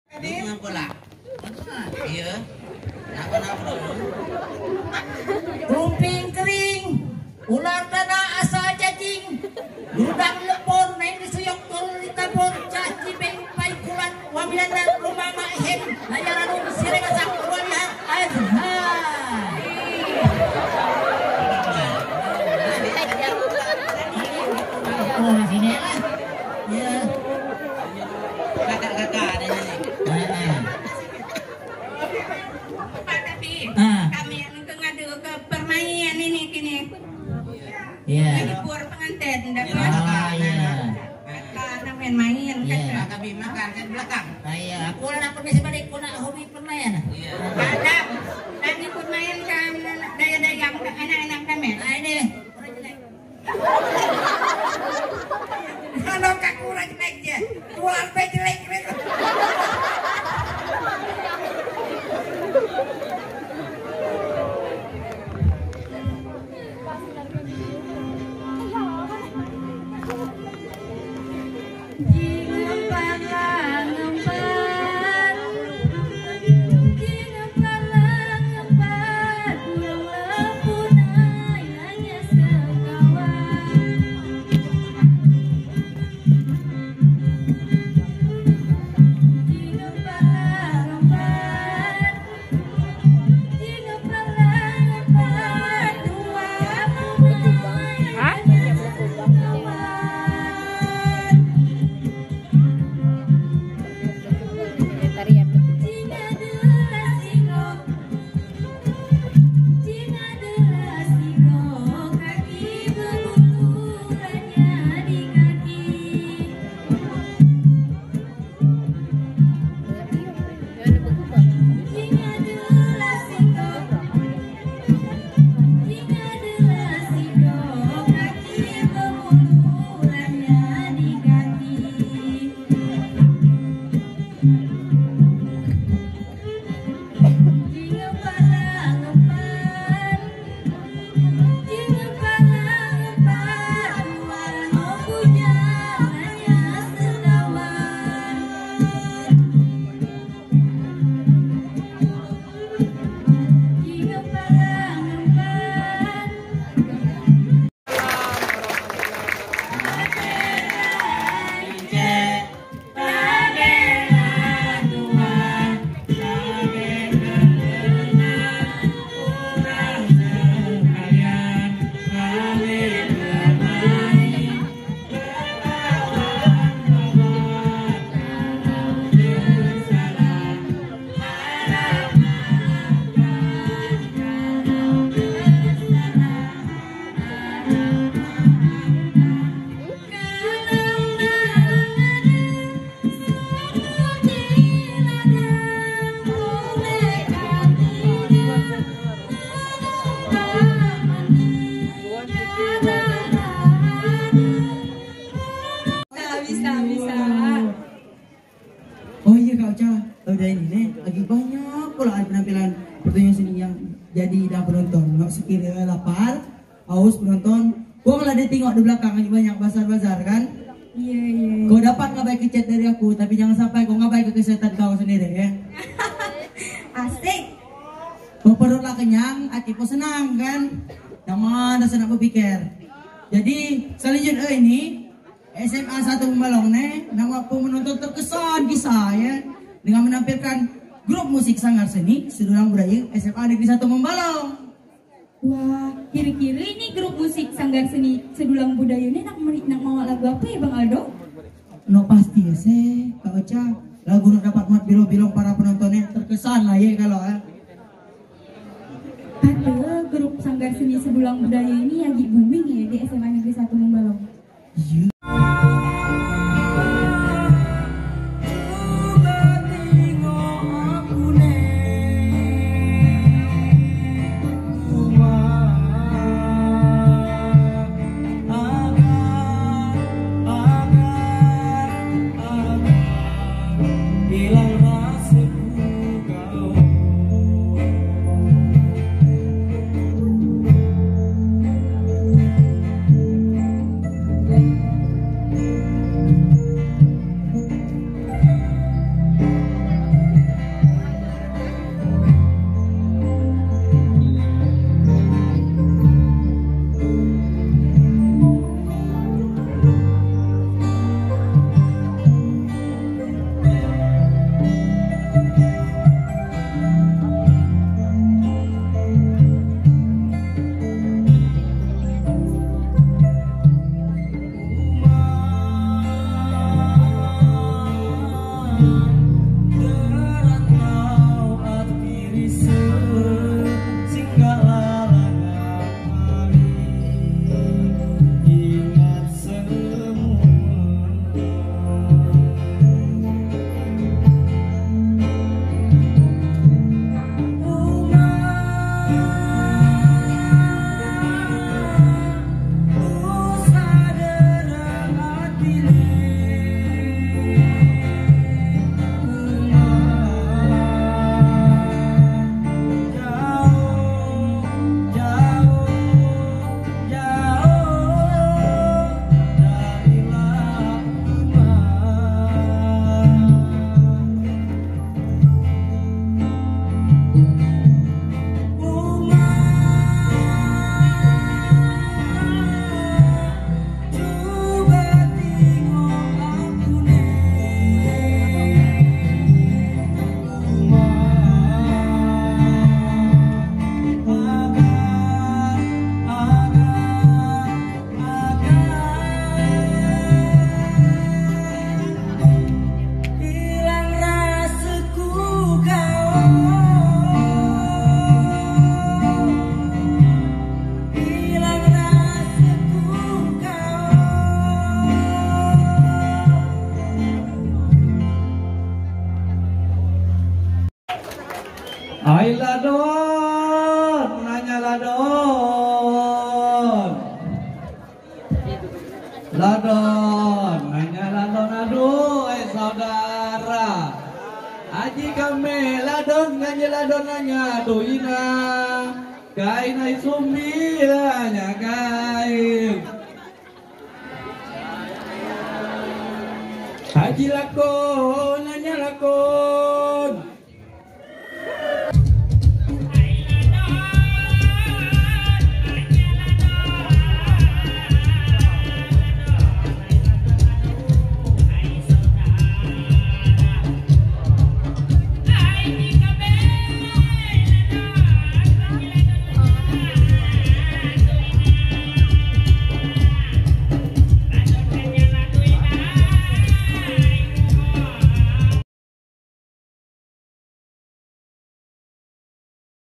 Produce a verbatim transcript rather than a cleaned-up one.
Ini pula. Iya. Kenapa-napa dulu? Rumping kering, ular dana asal cacing, ludang lepon, main disuyok turun di tabur, caci beng pai kulan, wamilan dan rumah mahem, layaran um sireng asak walihan azhar. Oh sini lah, ya. Kakak-kakak ada ini. Kami yang ngadu ke permainan ini kini. Iya. Lagi puar pengantin dapat. Ah iya. Karena main-main kan. Iya. Kami makan kan belakang. Iya. Aku nak permisi balik, aku nak hobi permainan. Iya. Ada. Lagi pun main kan daya-daya anak-anak kami. Nah ini. Kalau kaku lagi naik je, keluar baik jelek. Oh iya Kak Ocha, udah ini nih, lagi banyak pula penampilan pertunjukan seni yang jadi dan penonton. Nggak sekira lapar, haus penonton. Gua malah dia tengok di belakang lagi banyak bazar-bazar kan. Iya iya. Kau dapat ngabai ke chat dari aku, tapi jangan sampai kau ngabai ke kesehatan kau sendiri ya. Asik. Kau perutlah kenyang, hati pun senang kan. Yang mana senang berpikir. Jadi selanjutnya ini S M A satu Pembalong nih, nama penonton terkesan kisah ya dengan menampilkan grup musik sanggar seni sedulang budaya S M A Negeri satu Pembalong. Wah, kira-kira ini grup musik sanggar seni sedulang budaya ini nak nak mau lagu apa ya Bang Aldo? No pasti ya sih, Kak Ocha. Lagu nak dapat mat bilo-bilong para penontonnya terkesan lah ya kalau ya. Ada grup sanggar seni sedulang budaya ini lagi booming ya di S M A Negeri satu Pembalong. Iya. Ai ladon, nanya ladon. Ladon, nanya ladon, aduh, eh saudara. Aji kami ladon, nanya ladon, nanya tuh ina. Kain ai sumbi, nanya kain. Haji lako, nanya lako.